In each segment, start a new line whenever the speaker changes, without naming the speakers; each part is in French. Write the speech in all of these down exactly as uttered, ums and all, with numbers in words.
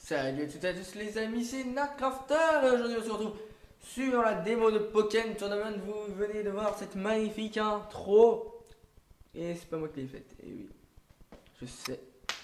Salut à toutes et à tous les amis, c'est Nerdcrafter et aujourd'hui on se retrouve sur la démo de Pokémon Tournament. Vous venez de voir cette magnifique intro et c'est pas moi qui l'ai faite, et oui, je sais.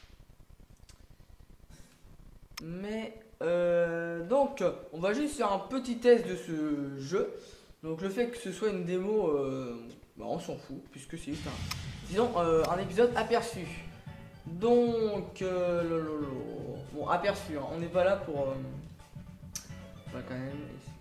Mais euh, donc on va juste faire un petit test de ce jeu. Donc le fait que ce soit une démo, euh, bah, on s'en fout puisque c'est juste un, disons, euh, un épisode aperçu. Donc, euh, lololo. Bon, aperçu, hein. On n'est pas là pour... Euh... Enfin, quand même...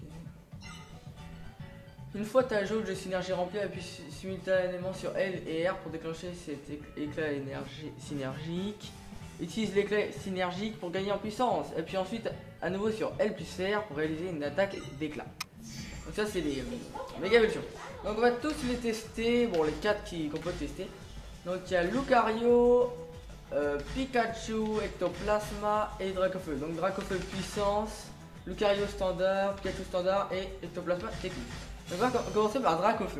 Une fois ta jauge de synergie remplie, appuie simultanément sur L et R pour déclencher cet éclat énergie synergique. Utilise l'éclat synergique pour gagner en puissance. Appuie ensuite à nouveau sur L plus R pour réaliser une attaque d'éclat. Donc ça c'est les euh, méga évolutions. Donc on va tous les tester, bon les quatre qui qu'on peut tester. Donc il y a Lucario, Euh, Pikachu, Ectoplasma et Dracofeu. Donc Dracofeu puissance, Lucario standard, Pikachu standard et Ectoplasma technique. Donc on va commencer par Dracofeu.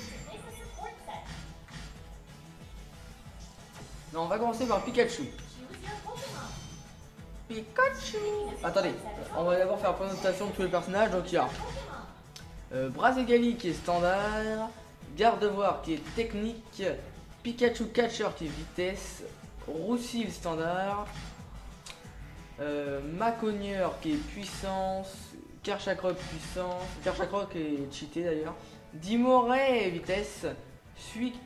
Non, on va commencer par Pikachu. Pikachu. Attendez, on va d'abord faire la présentation de tous les personnages. Donc il y a euh, Brazegali qui est standard, Gardevoir qui est technique, Pikachu Catcher qui est vitesse, Roussil standard, euh, Maconieur qui est puissance, Karchakrok puissance, Karchakrok qui est cheaté d'ailleurs, Dimoré vitesse, Suicune,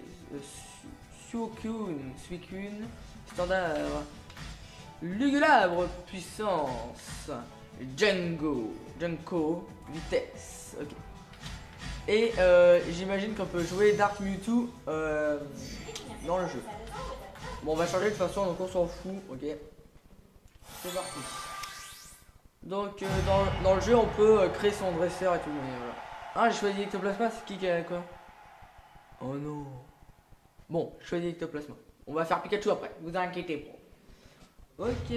Suicune standard, Lugulabre puissance, Django, Junko vitesse, ok. Et euh, j'imagine qu'on peut jouer Dark Mewtwo euh, dans le jeu. Bon, on va changer de façon, donc on s'en fout, ok. C'est parti. Donc, euh, dans, dans le jeu, on peut euh, créer son dresseur et tout, mais voilà. Ah, j'ai choisi Ectoplasma, c'est qui qui a quoi? Oh non. Bon, je choisis Ectoplasma. On va faire Pikachu après, vous inquiétez pas. Ok.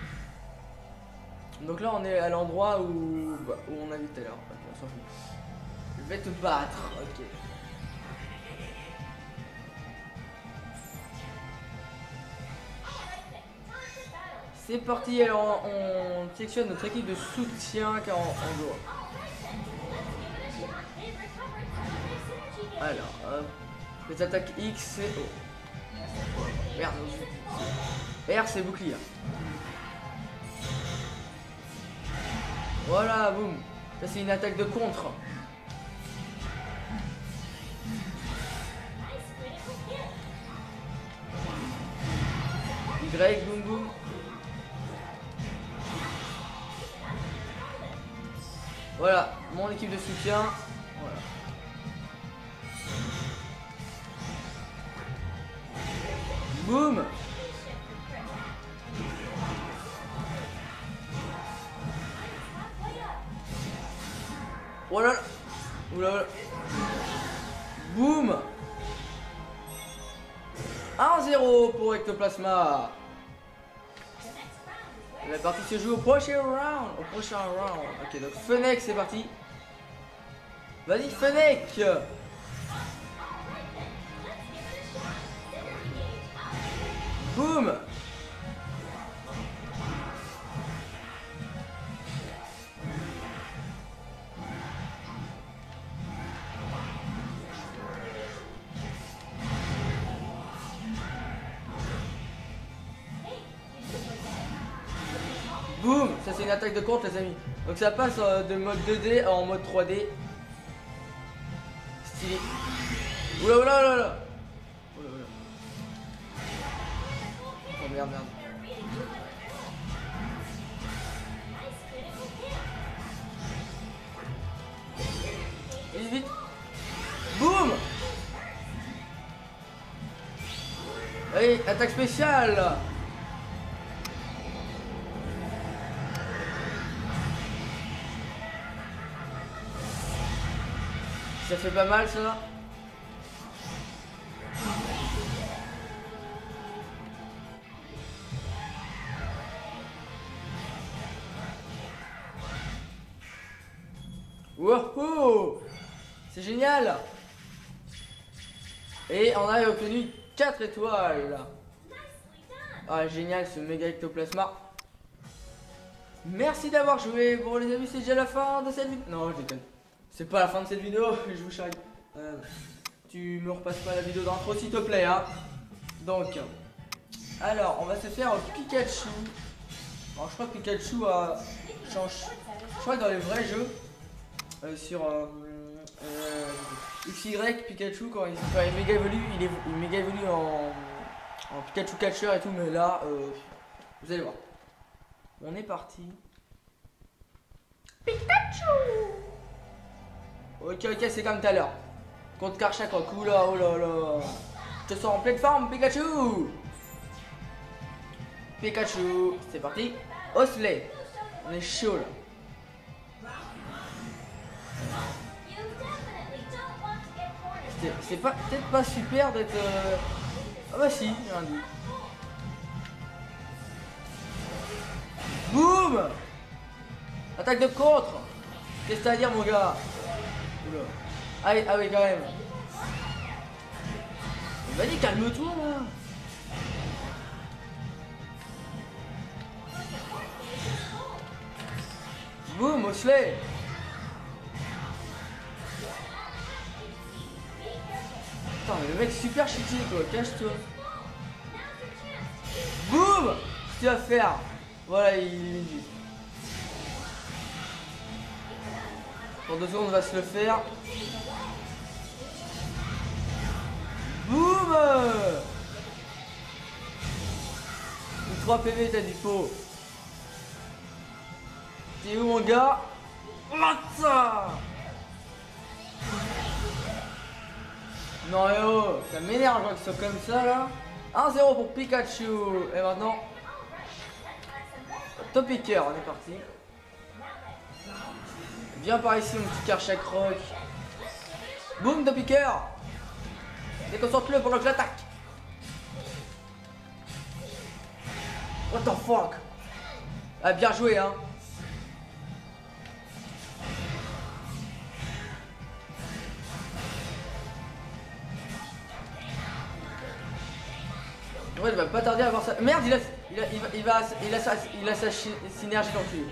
Donc là, on est à l'endroit où, bah, où on a vu tout à l'heure. Ok, on s'en fout. Je vais te battre, ok. C'est parti, alors on, on sélectionne notre équipe de soutien car on, on doit. Alors, hop. Les attaques X et O. Merde. R c'est bouclier. Voilà, boum. Ça c'est une attaque de contre. Y, boum boum. Voilà, mon équipe de soutien. Voilà. Boum. Voilà. Oula. Boum. un zéro pour Ectoplasma. La partie se joue au prochain round. Au prochain round. Ok, donc Fennec, c'est parti. Vas-y, Fennec. Boum. Boum. Ça c'est une attaque de contre, les amis. Donc ça passe euh, de mode deux D en mode trois D. Stylé. Oula oula oula oula. Oula oula. Oh merde merde. Vite vite. Boum. Allez, attaque spéciale. Ça fait pas mal ça. Wow, c'est génial. Et on a obtenu quatre étoiles. Ah génial ce méga ectoplasma. Merci d'avoir joué. Bon les amis, c'est déjà la fin de cette vidéo. Non, je déconne. C'est pas la fin de cette vidéo, je vous charrie. Euh, tu me repasses pas la vidéo d'intro s'il te plaît hein. Donc, alors on va se faire Pikachu. Alors je crois que Pikachu a change. Je crois que dans les vrais jeux, euh, sur euh, euh, X Y, Pikachu quand il, quand il méga évolue, il est il méga évolue en, en Pikachu catcher et tout, mais là, euh, vous allez voir. On est parti. Pikachu. Ok, ok, c'est comme tout à l'heure. Contre Karchakok. Oula, oh là là. Je te sens en pleine forme, Pikachu. Pikachu. C'est parti. Osley. On est chaud là. C'est pas peut-être pas super d'être. Euh... Ah bah si, j'ai un doute. Boum. Attaque de contre. Qu'est-ce que t'as à dire mon gars? Oula. Ah oui, ah oui quand même. Vas-y calme-toi là. Boum Osley. Attends mais le mec super cheaté quoi, cache-toi. Boum. Qu'est-ce que tu vas faire? Voilà il... Pour deux secondes on va se le faire. Boum. trois P V t'as dit faux. T'es où mon gars? Matza. Non et oh, ça m'énerve quand ils sont comme ça là. un zéro pour Pikachu. Et maintenant Topicker, on est parti. Viens par ici mon petit Karchakok. Boum Topicker. Déconcentre-le pendant que j'attaque. What the fuck. Ah bien joué hein. Ouais, il va pas tarder à avoir ça. Merde, il a, il a, il va, il va, il a sa, il a sa synergie dans le cul.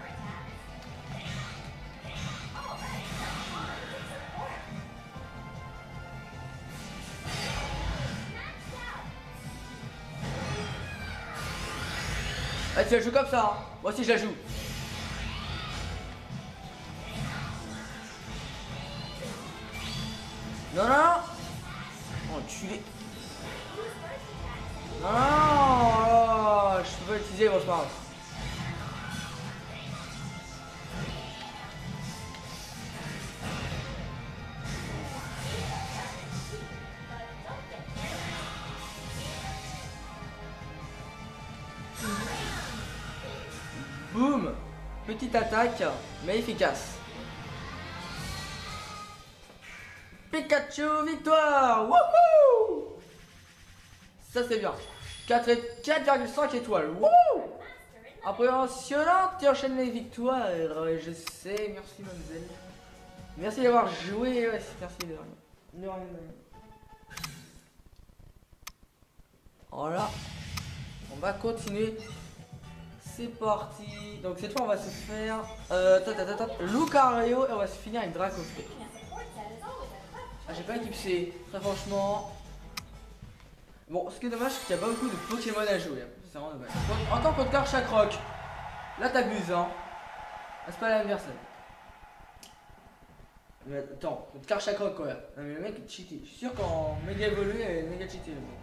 Ah, tu la joues comme ça, hein. Moi aussi je la joue. Non, non, non. Enculé. Non, non, je peux pas utiliser mon smart. Boum. Petite attaque, mais efficace. Pikachu, victoire. Wouhou. Ça c'est bien. quatre virgule cinq étoiles. Wouhou. Impressionnant, tu enchaînes les victoires. Je sais, merci mademoiselle. Merci d'avoir joué. Ouais, merci de rien. De rien, de rien. Voilà. On va continuer. C'est parti. Donc cette fois on va se faire euh, Lucario et on va se finir avec Dracofeu. Ah, j'ai pas équipe C, très franchement. Bon, ce qui est dommage, c'est qu'il n'y a pas beaucoup de Pokémon à jouer. C'est vraiment dommage. Encore contre Karchakok. Là, t'abuses, hein. Ah, c'est pas la même personne. Mais attends, contre Karchakok, quoi. Non, mais le mec est cheaté. Je suis sûr qu'en méga évolué, il est méga cheaté, le mec.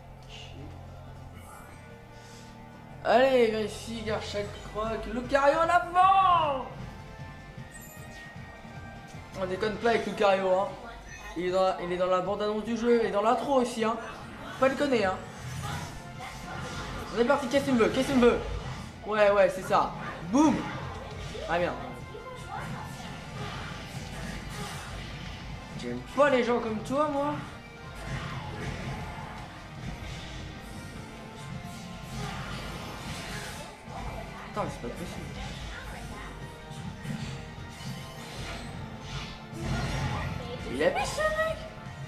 Allez, viens ici, Karchakok. Lucario en avant. On déconne pas avec Lucario, hein. Il est, dans la, il est dans la bande-annonce du jeu, il est dans l'intro aussi, hein. Faut pas déconner, hein. On est parti, qu'est-ce que tu me veux? Qu'est-ce que tu me veux? Ouais, ouais, c'est ça. Boum. Ah, bien. J'aime pas les gens comme toi, moi. Attends, mais c'est pas possible. Il a mis ce mec.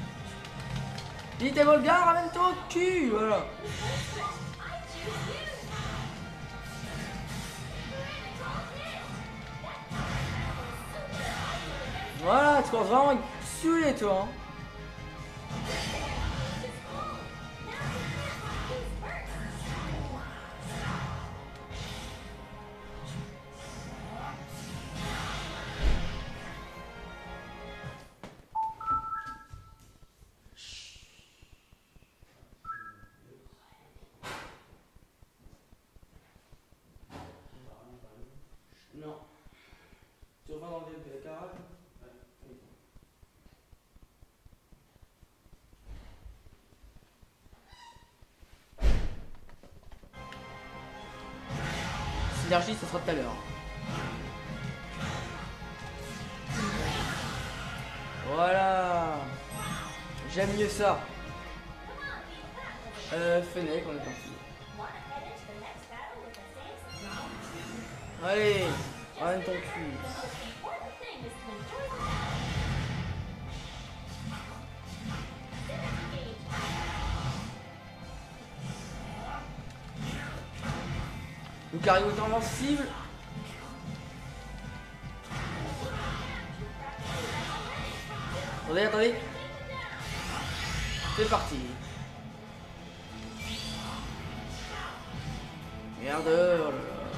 Il t'es Volgar, ramène-toi au cul, voilà. Voilà, tu commences vraiment à me saouler, toi. Hein. Non. Tu reviens dans le garage? Ouais. Synergie, ça sera tout à l'heure. Voilà. J'aime mieux ça. Euh, Fennec, on est parti. Allez, ramène ton cul. Lucario est invincible. Attendez, attendez. C'est parti. Merde. Oh là là.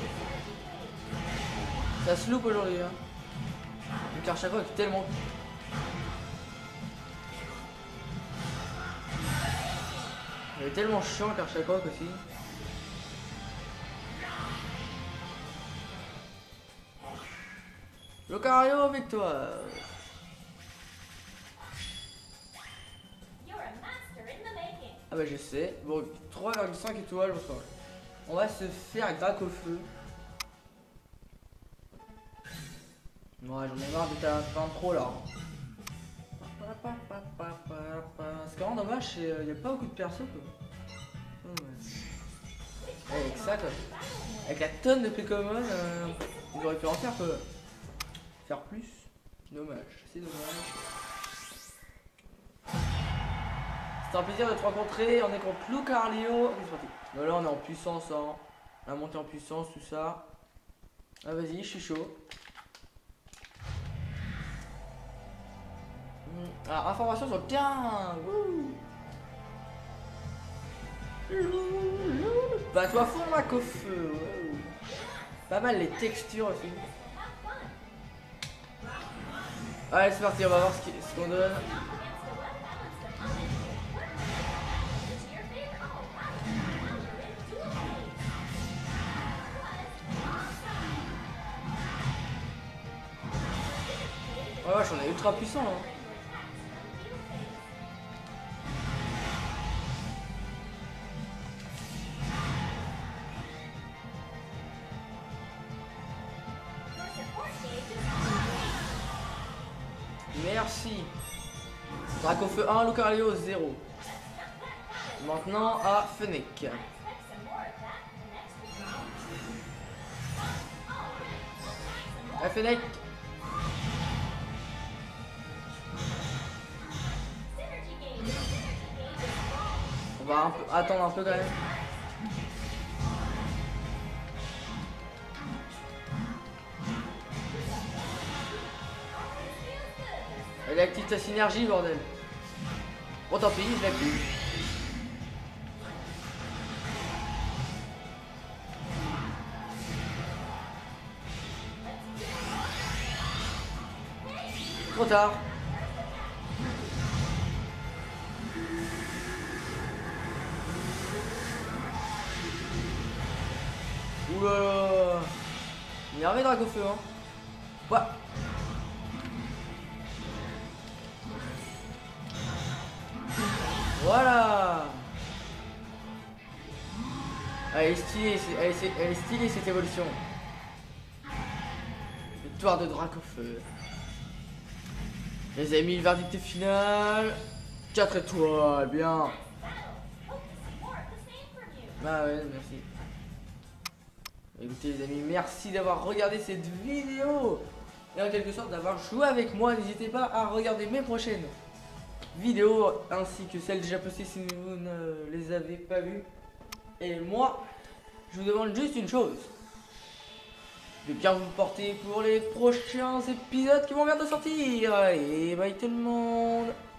Ça se loupe aujourd'hui. Hein. Car chaque fois est tellement. Il est tellement chiant car chaque fois aussi. Lucario, victoire. Ah bah je sais. Bon, trois virgule cinq étoiles. On va se faire grâce au feu. Ouais, j'en ai marre de ta fin trop là. C'est vraiment dommage, il n'y a pas beaucoup de persos quoi. Ouais, avec ça quoi. Avec la tonne de Pokémon, euh, ils auraient pu en faire quoi. Faire plus. Dommage, c'est dommage. C'est un plaisir de te rencontrer, on est contre Lucario. Ok, c'est parti. Bon, là on est en puissance, hein. La montée en puissance, tout ça. Ah vas-y, je suis chaud. Alors, information sur le terrain. Bah toi fond ma feu. Pas mal les textures aussi. Allez c'est parti, on va voir ce qu'on donne. Oh wesh, on est ultra puissant hein. Merci. Dracofeu un, Lucario zéro. Maintenant à Fennec. À Fennec. On va un peu, attendre un peu quand même. Elle active sa synergie, bordel. Bon, tant pis, je l'active. Trop tard. Oulala. Énervé Dracofeu, hein. Ouais. Voilà. Elle est stylée, elle est, elle est stylée cette évolution. Victoire de Dracofeu. Les amis, le verdict final. quatre étoiles, bien. Ah ouais, merci. Écoutez les amis, merci d'avoir regardé cette vidéo. Et en quelque sorte d'avoir joué avec moi. N'hésitez pas à regarder mes prochaines vidéos ainsi que celles déjà postées si vous ne les avez pas vues. Et moi, je vous demande juste une chose. de bien vous porter pour les prochains épisodes qui vont bientôt sortir. Et bye tout le monde.